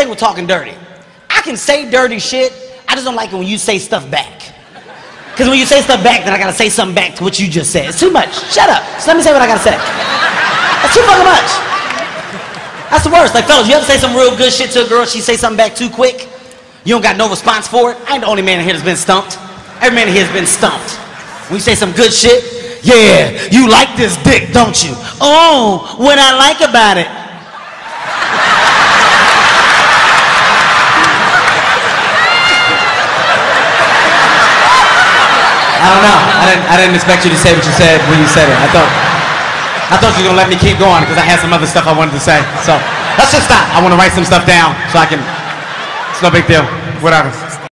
okay with talking dirty. I can say dirty shit. I just don't like it when you say stuff back. Because when you say stuff back, then I gotta say something back to what you just said. It's too much. Shut up. Just let me say what I gotta say. That's too fucking much. That's the worst. Like, fellas, you ever say some real good shit to a girl, she say something back too quick? You don't got no response for it? I ain't the only man in here that's been stumped. Every man in here has been stumped. When you say some good shit, yeah, you like this dick, don't you? Oh, what I like about it. I don't know. I didn't expect you to say what you said when you said it. I thought you were gonna let me keep going because I had some other stuff I wanted to say. So let's just stop. I want to write some stuff down so I can. It's no big deal. Whatever.